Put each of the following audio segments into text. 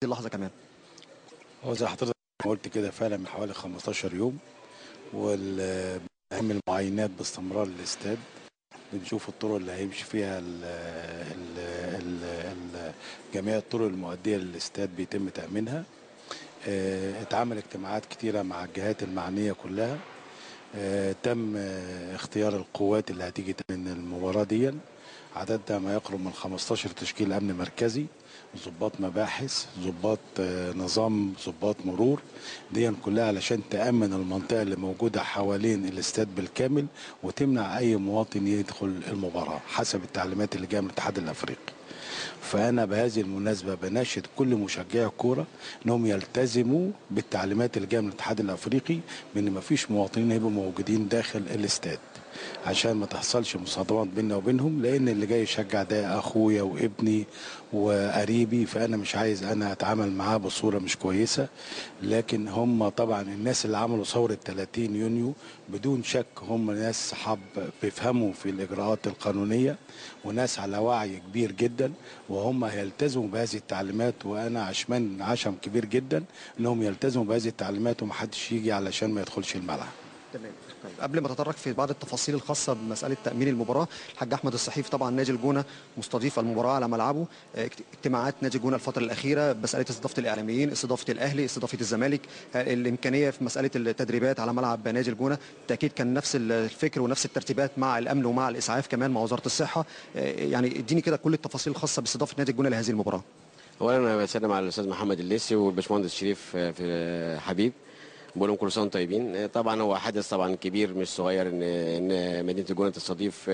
اللحظه كمان؟ هو زي حضرتك ما قلت كده فعلا من حوالي 15 يوم، وبنعمل معاينات باستمرار للاستاد، بنشوف الطرق اللي هيمشي فيها جميع الطرق المؤدية للاستاد بيتم تأمينها. اتعمل اجتماعات كتيرة مع الجهات المعنية كلها. تم اختيار القوات اللي هتيجي تأمين المباراة دي، عددها ما يقرب من 15 تشكيل أمن مركزي، ضباط مباحث، ضباط نظام، ضباط مرور، دي كلها علشان تأمن المنطقة اللي موجودة حوالين الاستاد بالكامل، وتمنع أي مواطن يدخل المباراة حسب التعليمات اللي جاية من الاتحاد الأفريقي. فأنا بهذه المناسبة بناشد كل مشجعي الكورة أنهم يلتزموا بالتعليمات اللي جاية من الاتحاد الأفريقي، بأن مفيش مواطنين هيبقوا موجودين داخل الاستاد عشان ما تحصلش مصادمات بيننا وبينهم، لأن اللي جاي يشجع ده أخويا وابني وقريبي، فأنا مش عايز أنا أتعامل معاه بصورة مش كويسة. لكن هم طبعا الناس اللي عملوا ثورة 30 يونيو بدون شك هم ناس صحاب بيفهموا في الإجراءات القانونية، وناس على وعي كبير جدا، وهم هيلتزموا بهذه التعليمات، وأنا عشم كبير جدا أنهم يلتزموا بهذه التعليمات ومحدش يجي علشان ما يدخلش الملعب. تمام. طيب قبل ما اتطرق في بعض التفاصيل الخاصه بمساله تامين المباراه، الحاج احمد الصحيف طبعا نادي الجونه مستضيف المباراه على ملعبه، اجتماعات نادي الجونه الفتره الاخيره مساله استضافه الاعلاميين، استضافه الاهلي، استضافه الزمالك، الامكانيه في مساله التدريبات على ملعب نادي الجونه، بالتاكيد كان نفس الفكر ونفس الترتيبات مع الامن ومع الاسعاف كمان مع وزاره الصحه. يعني اديني كده كل التفاصيل الخاصه باستضافه نادي الجونه لهذه المباراه. اولا انا بسلم على الاستاذ محمد الليثي والباشمهندس شريف في حبيب، بقول لهم كل سنه وانتم طيبين. طبعا هو حدث طبعا كبير مش صغير ان مدينه الجونه تستضيف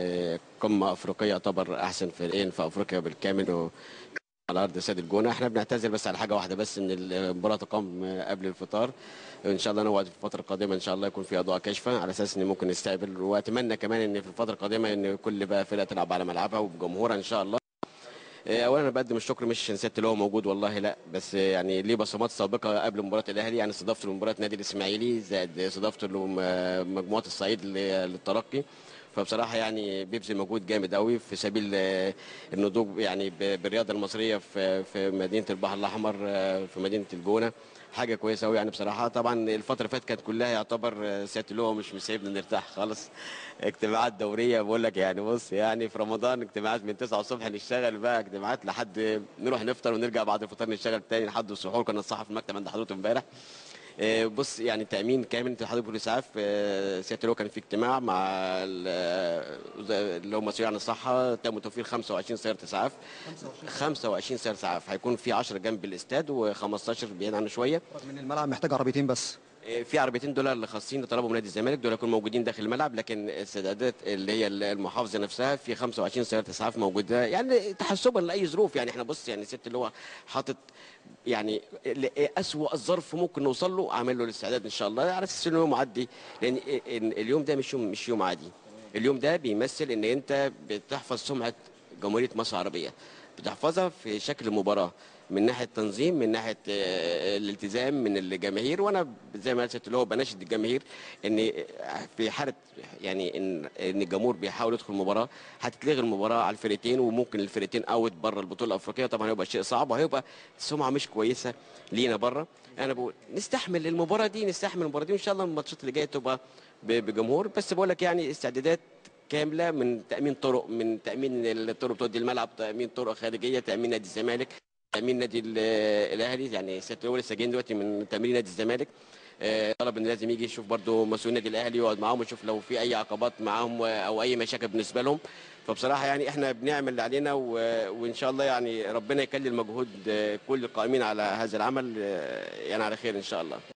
قمه افريقيه، يعتبر احسن فريقين في افريقيا بالكامل على ارض استاد الجونه. احنا بنعتذر بس على حاجه واحده بس، ان المباراه تقام قبل الفطار. ان شاء الله نوعد في الفتره القادمه ان شاء الله يكون في اضواء كاشفه على اساس ان ممكن نستقبل، واتمنى كمان ان في الفتره القادمه ان كل بقى فرقه تلعب على ملعبها وبجمهورها ان شاء الله. اولا انا بقدم الشكر مش عشان سياده اللي هو موجود والله لا، بس يعني ليه بصمات سابقه قبل مباراه الاهلي، يعني استضافته لمباراه نادي الاسماعيلي زائد استضافته لمجموعه الصعيد للترقي. فبصراحه يعني بيبذل مجهود جامد قوي في سبيل النضوج يعني بالرياضه المصريه في مدينه البحر الاحمر، في مدينه الجونه. حاجه كويسه قوي يعني بصراحه. طبعا الفتره اللي فاتت كانت كلها يعتبر سياده اللي هو مش سايبنا نرتاح خالص، اجتماعات دوريه بقول لك يعني. بص يعني في رمضان اجتماعات من 9 الصبح نشتغل بقى اجتماعات لحد نروح نفطر ونرجع بعد الفطار نشتغل تاني لحد السحور. كنا الصحفي في المكتب عند حضرتك امبارح. بص يعني تامين كامل. انت حضرتك بتقول اسعاف، سياده اللواء كان في اجتماع مع اللي هم مسؤولين عن الصحه، تم توفير 25 سياره اسعاف. 25 سياره اسعاف، هيكون في 10 جنب الاستاد و15 بعيد عنه شويه. رغم ان الملعب محتاج عربيتين بس. في عربيتين دول اللي خاصين اللي طلبوا من نادي الزمالك، دول هيكونوا موجودين داخل الملعب، لكن السدادات اللي هي المحافظه نفسها في 25 سياره اسعاف موجوده، يعني تحسبا لاي ظروف. يعني احنا بص يعني ست اللي هو حاطط يعني اسوأ الظرف ممكن نوصل له، عامل له الاستعداد ان شاء الله على اساس انه يوم معدي، لان اليوم ده مش يوم عادي. اليوم ده بيمثل ان انت بتحفظ سمعه جمهوريه مصر العربيه، بتحفظها في شكل مباراه من ناحيه تنظيم، من ناحيه الالتزام من الجماهير. وانا زي ما قلت اللي هو بناشد الجماهير ان في حاله يعني ان الجمهور بيحاول يدخل المباراه، هتتلغي المباراه على الفرقتين، وممكن الفرقتين اوت بره البطوله الافريقيه. طبعا هيبقى شيء صعب وهيبقى سمعه مش كويسه لينا بره. انا بقول نستحمل المباراه دي، نستحمل المباراه دي، وان شاء الله الماتشات اللي جايه تبقى بجمهور. بس بقول لك يعني استعدادات كامله من تامين طرق، من تامين الطرق بتودي الملعب، تامين طرق خارجيه، تامين نادي الزمالك، تامين نادي الاهلي. يعني سياده اللواء لسه جايين دلوقتي من تامين نادي الزمالك. طلب ان لازم يجي يشوف برضو مسؤول النادي الاهلي ويقعد معاهم ويشوف لو في اي عقبات معاهم او اي مشاكل بالنسبه لهم. فبصراحه يعني احنا بنعمل اللي علينا وان شاء الله يعني ربنا يكلل مجهود كل القائمين على هذا العمل يعني على خير ان شاء الله.